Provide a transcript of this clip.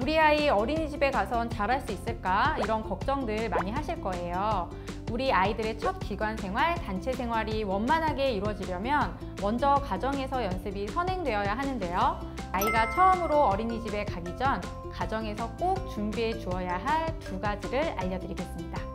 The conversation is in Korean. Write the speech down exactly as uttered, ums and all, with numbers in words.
우리 아이 어린이집에 가선 잘할 수 있을까? 이런 걱정들 많이 하실 거예요. 우리 아이들의 첫 기관 생활, 단체 생활이 원만하게 이루어지려면 먼저 가정에서 연습이 선행되어야 하는데요. 아이가 처음으로 어린이집에 가기 전 가정에서 꼭 준비해 주어야 할 두 가지를 알려드리겠습니다.